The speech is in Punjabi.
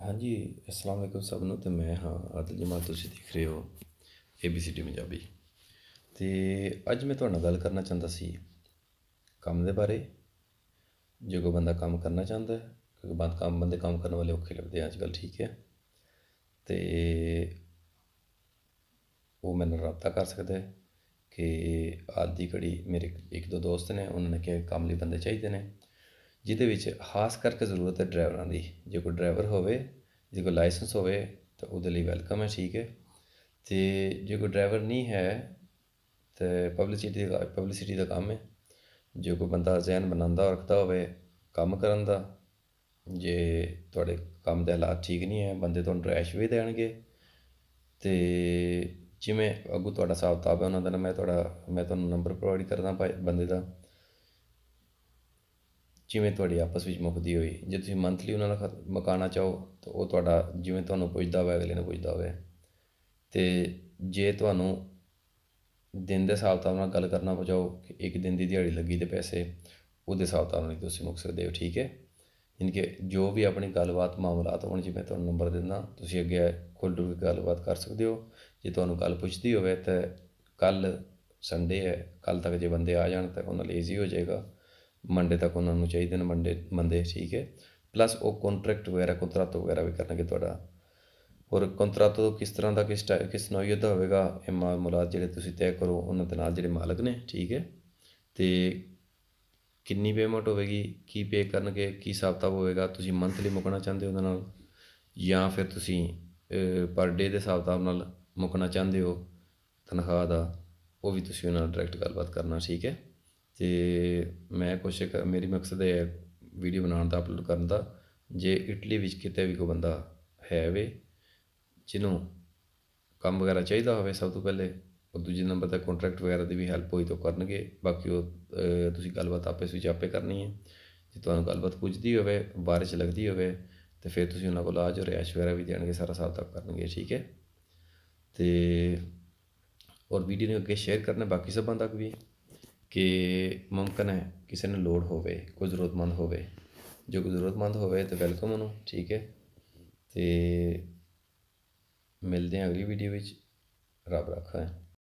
हाँ जी, अस्सलाम वालेकुम सब नूं। ते मैं हाँ आदिल जमाल, तुसीं देख रहे हो ABCD पंजाबी। ते अज्ज मैं तुहाडे नाल गल करना चांह्दा सी कम्म दे बारे। जे कोई बंदा कम्म करना चांह्दा है, क्योंकि बंदे कम्म करने वाले औखे लभदे अजकल, ठीक है। ते ओह् मेरे नाल राबता कर सकदा है कि अज्ज दी घड़ी मेरे इक दो दोस्त ने, उन्होंने ने कि कम्म लई बंदे चाहिदे ने, ਜਿਹਦੇ ਵਿੱਚ ਖਾਸ ਕਰਕੇ ਜ਼ਰੂਰਤ ਹੈ ਡਰਾਈਵਰਾਂ ਦੀ। ਜੇ ਕੋਈ ਡਰਾਈਵਰ ਹੋਵੇ, ਜੇ ਕੋਈ ਲਾਇਸੈਂਸ ਹੋਵੇ ਤਾਂ ਉਹਦੇ ਲਈ ਵੈਲਕਮ ਹੈ, ਠੀਕ ਹੈ। ਅਤੇ ਜੇ ਕੋਈ ਡਰਾਈਵਰ ਨਹੀਂ ਹੈ ਤਾਂ ਪਬਲਿਸਿਟੀ ਦਾ ਕੰਮ ਹੈ। ਜੇ ਕੋਈ ਬੰਦਾ ਜ਼ਹਿਨ ਬਣਾਉਂਦਾ ਰੱਖਦਾ ਹੋਵੇ ਕੰਮ ਕਰਨ ਦਾ, ਜੇ ਤੁਹਾਡੇ ਕੰਮ ਦੇ ਹਾਲਾਤ ਠੀਕ ਨਹੀਂ ਹੈ, ਬੰਦੇ ਤੁਹਾਨੂੰ ਰੈਸ਼ ਵੀ ਦੇਣਗੇ। ਅਤੇ ਜਿਵੇਂ ਅੱਗੋਂ ਤੁਹਾਡਾ ਹਿਸਾਬ ਕਿਤਾਬ ਹੈ ਉਹਨਾਂ ਦਾ, ਮੈਂ ਤੁਹਾਨੂੰ ਨੰਬਰ ਪ੍ਰੋਵਾਈਡ ਕਰਦਾ ਬੰਦੇ ਦਾ। ਜਿਵੇਂ ਤੁਹਾਡੀ ਆਪਸ ਵਿੱਚ ਮੁੱਕਦੀ ਹੋਈ, ਜੇ ਤੁਸੀਂ ਮੰਥਲੀ ਉਹਨਾਂ ਨਾਲ ਮੁਕਾਉਣਾ ਚਾਹੋ ਤਾਂ ਉਹ ਤੁਹਾਡਾ ਜਿਵੇਂ ਤੁਹਾਨੂੰ ਪੁੱਛਦਾ ਹੋਵੇ ਅਗਲੇ ਨੂੰ ਪੁੱਛਦਾ ਹੋਵੇ। ਅਤੇ ਜੇ ਤੁਹਾਨੂੰ ਦਿਨ ਦੇ ਹਿਸਾਬ ਕਿਤਾਬ ਨਾਲ ਗੱਲ ਕਰਨਾ ਚਾਹੋ ਕਿ ਇੱਕ ਦਿਨ ਦੀ ਦਿਹਾੜੀ ਲੱਗੀ ਅਤੇ ਪੈਸੇ, ਉਹਦੇ ਹਿਸਾਬ ਕਿਤਾਬ ਨਾਲ ਹੀ ਤੁਸੀਂ ਮੁੱਕ ਸਕਦੇ ਹੋ, ਠੀਕ ਹੈ। ਯਾਨੀ ਕਿ ਜੋ ਵੀ ਆਪਣੀ ਗੱਲਬਾਤ ਮਾਮਲਾਤ ਹੋਣ, ਜਿਵੇਂ ਤੁਹਾਨੂੰ ਨੰਬਰ ਦਿੰਦਾ, ਤੁਸੀਂ ਅੱਗੇ ਖੁੱਲ੍ਹ ਡੁੱਲ ਕੇ ਗੱਲਬਾਤ ਕਰ ਸਕਦੇ ਹੋ। ਜੇ ਤੁਹਾਨੂੰ ਗੱਲ ਪੁੱਛਦੀ ਹੋਵੇ ਤਾਂ ਕੱਲ੍ਹ ਸੰਡੇ ਹੈ, ਕੱਲ੍ਹ ਤੱਕ ਜੇ ਬੰਦੇ ਆ ਜਾਣ ਤਾਂ ਉਹਨਾਂ ਲਈ ਈਜ਼ੀ ਹੋ ਜਾਏਗਾ। ਮੰਡੇ ਤੱਕ ਉਹਨਾਂ ਨੂੰ ਚਾਹੀਦੇ ਨੇ ਬੰਦੇ, ਠੀਕ ਹੈ। ਪਲੱਸ ਉਹ ਕੋਂਟਰੈਕਟ ਵਗੈਰਾ ਵਗੈਰਾ ਵੀ ਕਰਨਗੇ ਤੁਹਾਡਾ। ਔਰ ਕੰਤਰਾਤੋ ਕਿਸ ਤਰ੍ਹਾਂ ਦਾ ਕਿਸ ਨੌਈਅਤ ਦਾ ਹੋਵੇਗਾ, ਇਹ ਮਾਮਲਾਤ ਜਿਹੜੇ ਤੁਸੀਂ ਤੈਅ ਕਰੋ ਉਹਨਾਂ ਦੇ ਨਾਲ ਜਿਹੜੇ ਮਾਲਕ ਨੇ, ਠੀਕ ਹੈ। ਅਤੇ ਕਿੰਨੀ ਪੇਮੈਂਟ ਹੋਵੇਗੀ, ਕੀ ਪੇ ਕਰਨਗੇ, ਕੀ ਹਿਸਾਬ ਕਿਤਾਬ ਹੋਵੇਗਾ, ਤੁਸੀਂ ਮੰਥਲੀ ਮੁੱਕਣਾ ਚਾਹੁੰਦੇ ਹੋ ਉਹਦੇ ਨਾਲ, ਜਾਂ ਫਿਰ ਤੁਸੀਂ ਪਰ ਡੇ ਦੇ ਹਿਸਾਬ ਕਿਤਾਬ ਨਾਲ ਮੁੱਕਣਾ ਚਾਹੁੰਦੇ ਹੋ ਤਨਖਾਹ ਦਾ, ਉਹ ਵੀ ਤੁਸੀਂ ਉਹਨਾਂ ਨਾਲ ਡਾਇਰੈਕਟ ਗੱਲਬਾਤ ਕਰਨਾ, ਠੀਕ ਹੈ। ਅਤੇ ਮੈਂ ਕੋਸ਼ਿਸ਼ ਮੇਰੀ ਮਕਸਦ ਇਹ ਹੈ ਵੀਡੀਓ ਬਣਾਉਣ ਦਾ, ਅਪਲੋਡ ਕਰਨ ਦਾ। ਜੇ ਇਟਲੀ ਵਿੱਚ ਕਿਤੇ ਵੀ ਕੋਈ ਬੰਦਾ ਹੈ ਵੇ ਜਿਹਨੂੰ ਕੰਮ ਵਗੈਰਾ ਚਾਹੀਦਾ ਹੋਵੇ, ਸਭ ਤੋਂ ਪਹਿਲੇ ਉਹ ਦੂਜੇ ਨੰਬਰ 'ਤੇ ਕੰਟਰੈਕਟ ਵਗੈਰਾ ਦੀ ਵੀ ਹੈਲਪ ਹੋਈ ਤਾਂ ਕਰਨਗੇ। ਬਾਕੀ ਉਹ ਤੁਸੀਂ ਗੱਲਬਾਤ ਆਪਸ ਵਿੱਚ ਆਪੇ ਕਰਨੀ ਹੈ। ਜੇ ਤੁਹਾਨੂੰ ਗੱਲਬਾਤ ਪੁੱਛਦੀ ਹੋਵੇ, ਬਾਰਿਸ਼ ਲੱਗਦੀ ਹੋਵੇ, ਤਾਂ ਫਿਰ ਤੁਸੀਂ ਉਹਨਾਂ ਕੋਲ ਆ ਜਾਓ, ਰਿਹਾਇਸ਼ ਵਗੈਰਾ ਵੀ ਦੇਣਗੇ, ਸਾਰਾ ਹਿਸਾਬ ਕਿਤਾਬ ਕਰਨਗੇ, ਠੀਕ ਹੈ। ਅਤੇ ਔਰ ਵੀਡੀਓ ਨੂੰ ਅੱਗੇ ਸ਼ੇਅਰ ਕਰਨਾ ਬਾਕੀ ਸਭਾਂ ਤੱਕ ਵੀ, ਕਿ ਮੁਮਕਿਨ ਹੈ ਕਿਸੇ ਨੂੰ ਲੋੜ ਹੋਵੇ, ਕੋਈ ਜ਼ਰੂਰਤਮੰਦ ਹੋਵੇ। ਜੋ ਕੋਈ ਜ਼ਰੂਰਤਮੰਦ ਹੋਵੇ ਤਾਂ ਵੈਲਕਮ ਉਹਨੂੰ, ਠੀਕ ਹੈ। ਅਤੇ ਮਿਲਦੇ ਹਾਂ ਅਗਲੀ ਵੀਡੀਓ ਵਿੱਚ। ਰੱਬ ਰਾਖਾ ਹੈ।